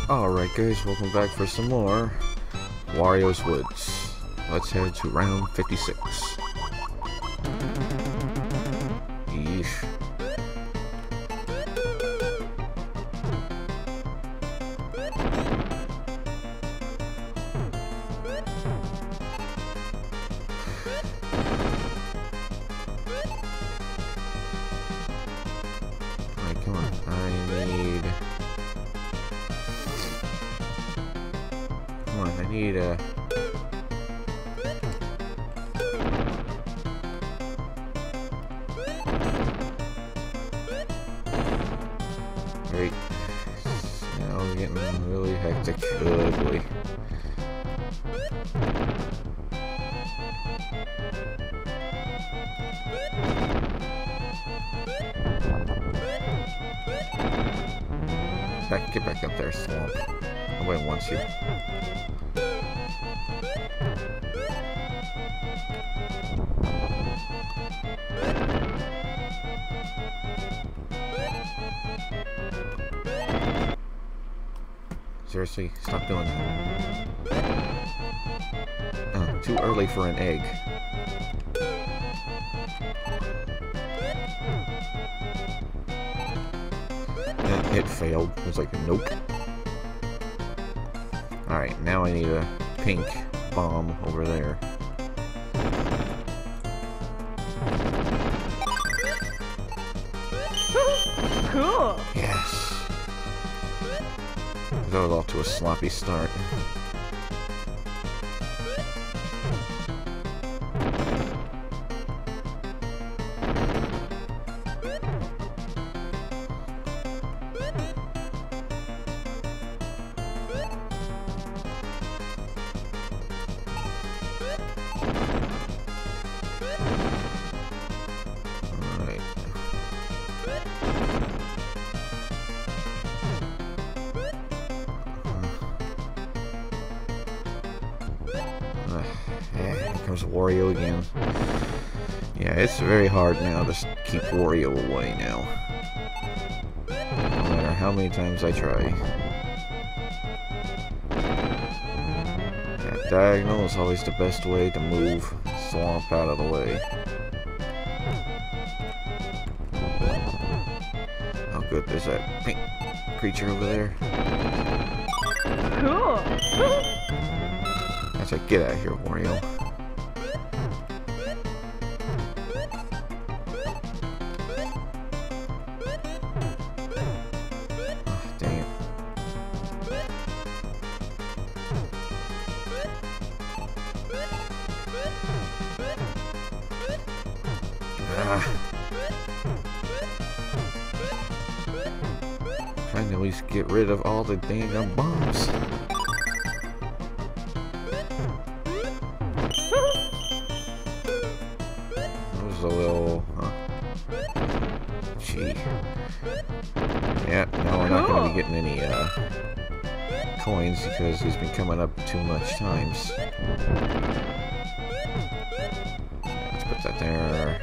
Alright guys, welcome back for some more Wario's Woods. Let's head to round 56. Yeesh. Alright, come on. I need a... Great. Now we're getting really hectic. Oh boy. Get back up there, Swamp. Nobody wants you. Seriously, stop doing that. Too early for an egg. It failed. It was like, nope. Alright, now I need a pink bomb over there. Cool! Yes! That was off to a sloppy start. Here comes Wario again. Yeah, it's very hard now to keep Wario away now. No matter how many times I try. That diagonal is always the best way to move Swamp out of the way. Oh good, there's that pink creature over there. Cool! That's right, get out of here, Wario. Oh, dang it. Trying to at least get rid of all the dang bombs. A little, gee. Yeah, now we're not going to be getting any coins because he's been coming up too much times. Let's put that there.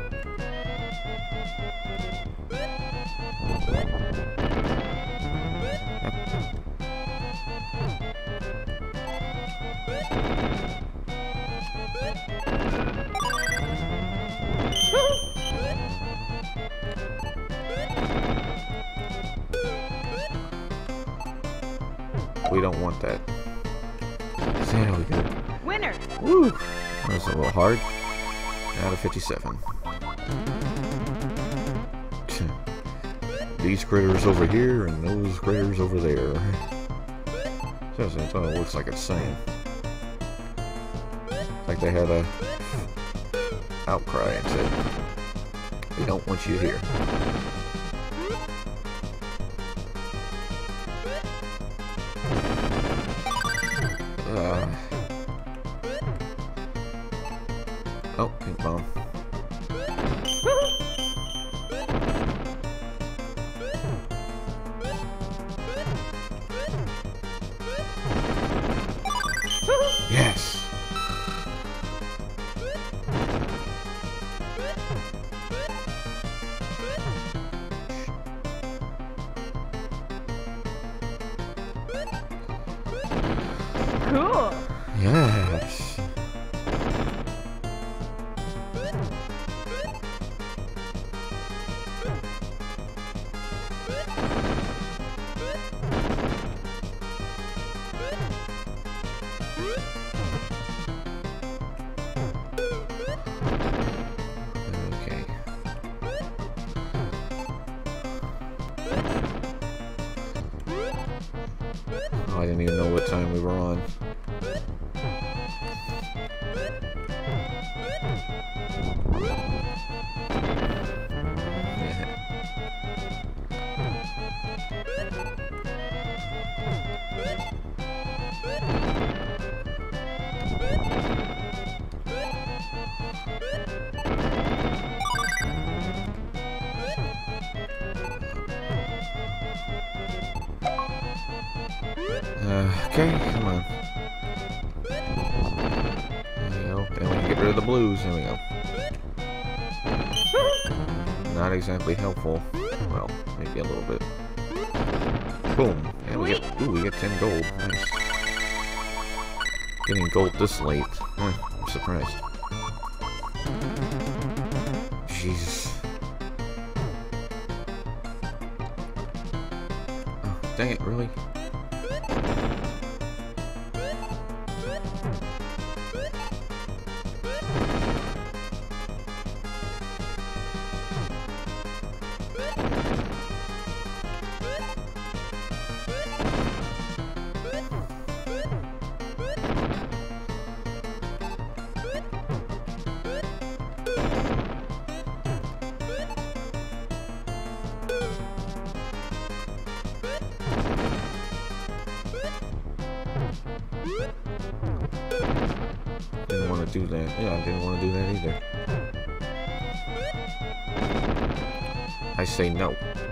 We don't want that. There we go. Winner! Woo! That was a little hard. Out of 57. These critters over here and those critters over there. That's what it looks like it's saying. Like they had a outcry and said, "We don't want you here." Oh, pink bomb. Yes! Cool. Yes. Okay. Oh, I didn't even know what time we were on. Okay, come on. There we go. Then we can get rid of the blues. There we go. Not exactly helpful. Well, maybe a little bit. Boom. And we get 10 gold. Nice. Getting gold this late. I'm surprised. Jesus. Oh, dang it, really? Didn't want to do that. Yeah, I didn't want to do that either. I say no.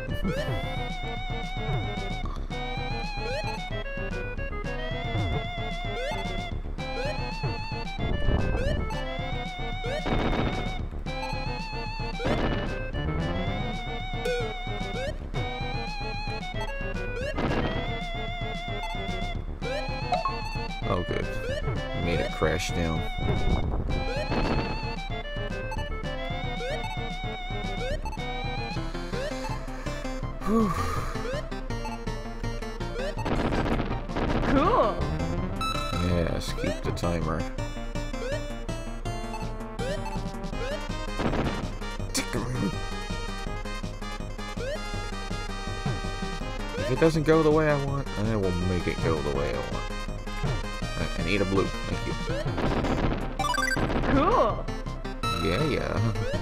Oh, good. Made it crash down. Whew. Cool. Yes, keep the timer. If it doesn't go the way I want, I will make it go the way I want. I need a blue. Thank you. Cool. Yeah.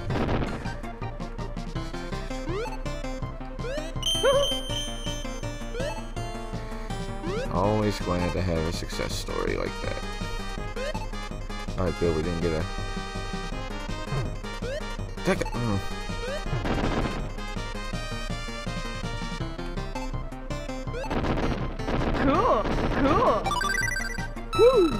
Always glad to have a success story like that. Alright, good, we didn't get a... Take it! Cool. Cool. Woo.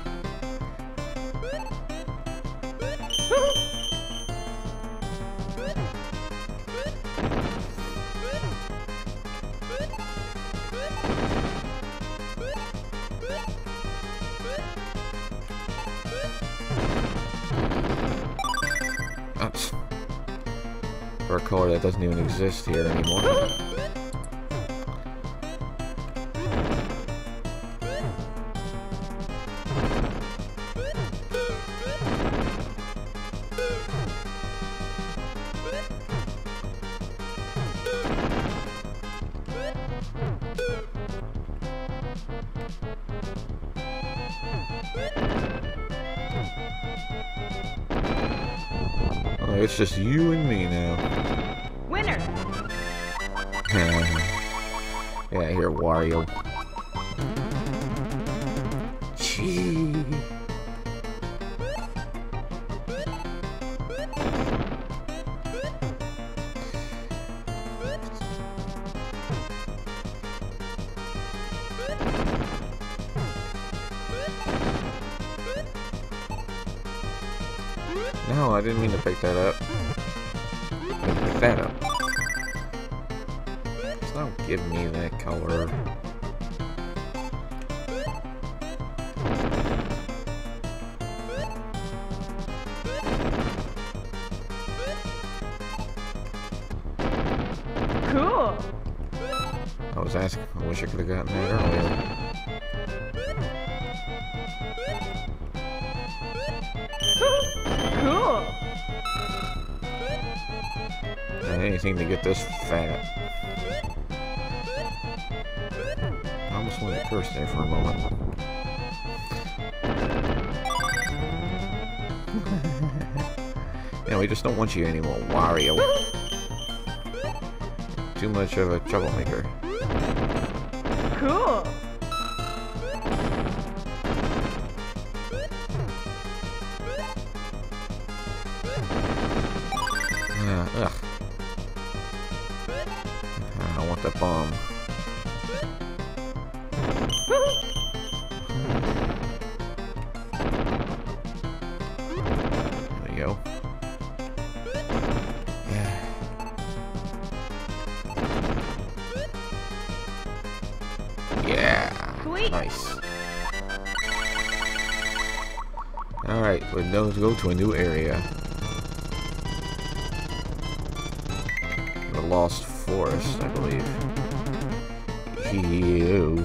For a color that doesn't even exist here anymore. Oh, it's just you and me now. Winner. Yeah, here, Wario. Gee. No, I didn't mean to pick that up. Pick that up. Just don't give me that color. Cool. I was asking. I wish I could have gotten that earlier. Cool. Anything to get this fat. I almost wanted to curse there for a moment. Yeah, we just don't want you anymore, Wario. Too much of a troublemaker. Cool. Ugh. I want that bomb. There you go. Yeah. Sweet. Nice. Alright, we're going to go to a new area. The Lost Forest, I believe. Ew.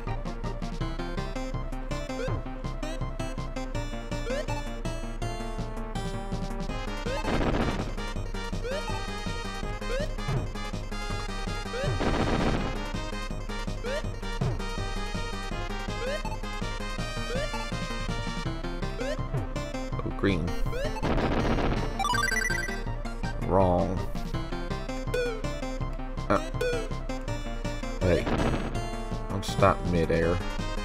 Oh, green. Wrong. Hey, don't stop mid-air.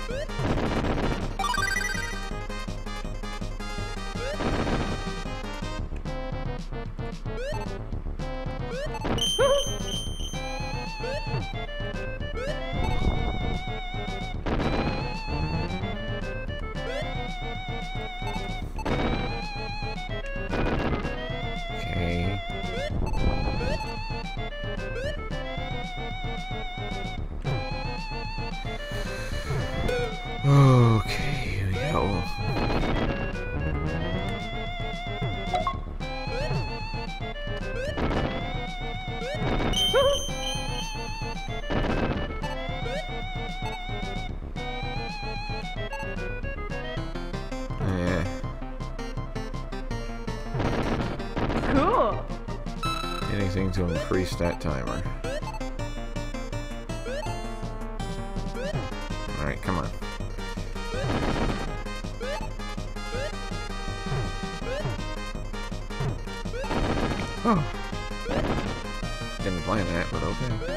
Okay. Okay, here we go. Cool. Anything to increase that timer. Alright, come on. Oh. Didn't plan that, but okay.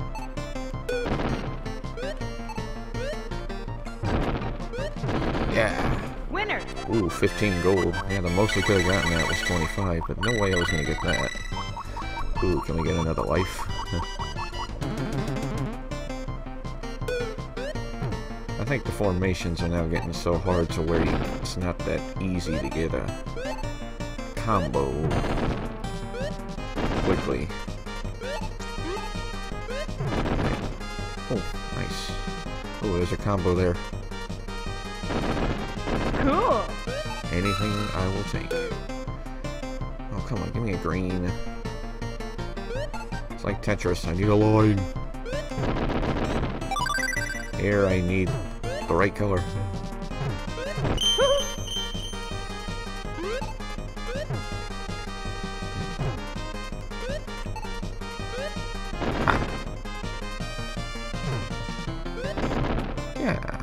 Yeah. Winner. Ooh, 15 gold. Yeah, the most we could have gotten that was 25, but no way I was going to get that. Ooh, can we get another life? I think the formations are now getting so hard to where it's not that easy to get a combo quickly. Oh, nice. Oh, there's a combo there. Cool. Anything I will take. Oh, come on, give me a green. It's like Tetris, I need a line. Here, I need the right color. Yeah.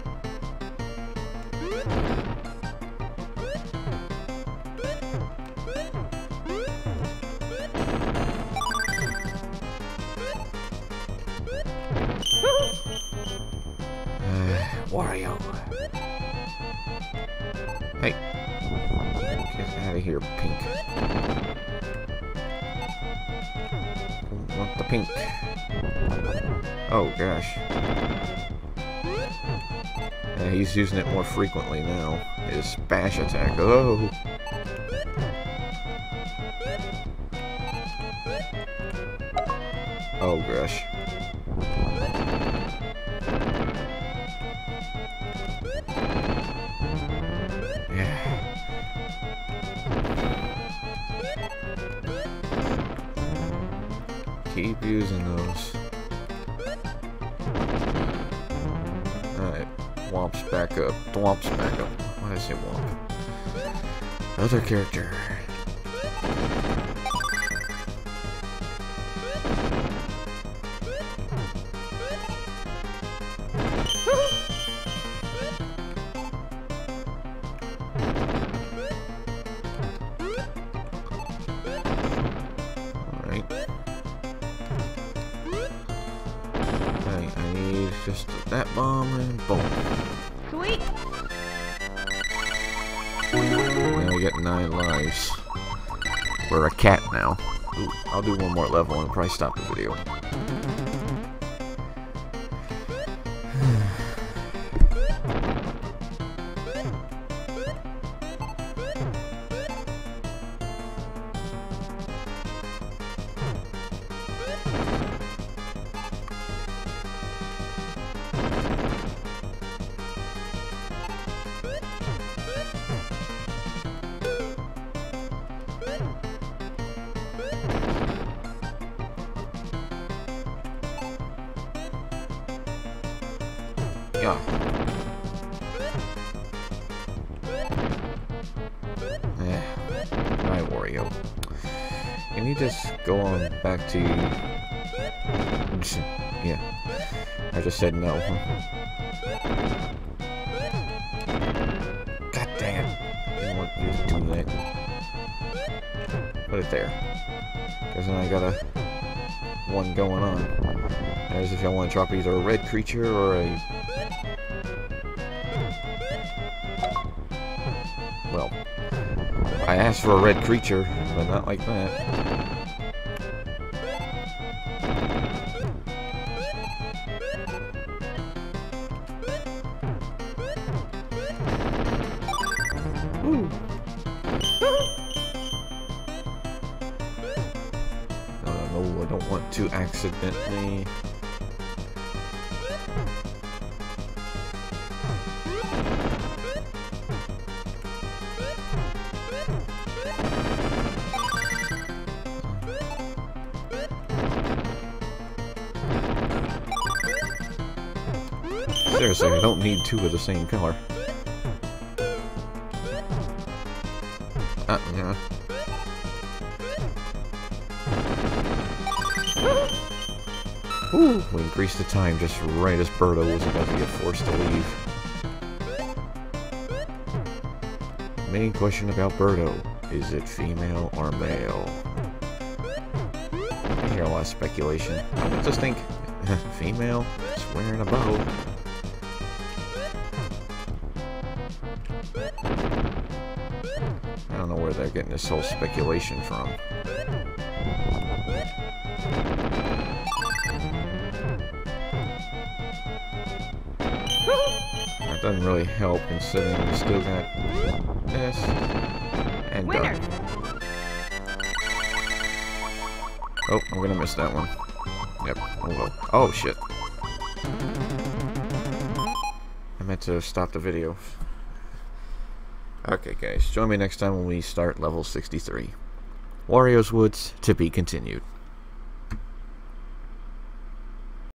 Wario. Hey. Get out of here, pink. I want the pink. Oh, gosh. Yeah, he's using it more frequently now. His bash attack. Oh! Oh, gosh. Keep using those. Alright. Womp's back up. Thwomp's back up. Why did I say Womp? Other character. I need just that bomb and boom. Sweet. Now we get 9 lives. We're a cat now. Ooh, I'll do one more level and probably stop the video. Yeah. Hi, Wario. Can you just go on back to... Yeah. I just said no. God damn. I didn't want you to do that. Put it there. Because then I got one going on. As if I want to drop either a red creature or a... Well, I asked for a red creature, but not like that. Woo. No, I don't want to accidentally... Seriously, I don't need 2 of the same color. Yeah. Ooh, we increased the time just right as Birdo was about to get forced to leave. Main question about Birdo. Is it female or male? I hear a lot of speculation. I would just think, female, it's wearing a bow. I don't know where they're getting this whole speculation from. That doesn't really help considering we still got this and done. Oh, I'm gonna miss that one. Yep. Oh well. Oh shit. I meant to stop the video. Okay guys, join me next time when we start level 63. Wario's Woods to be continued.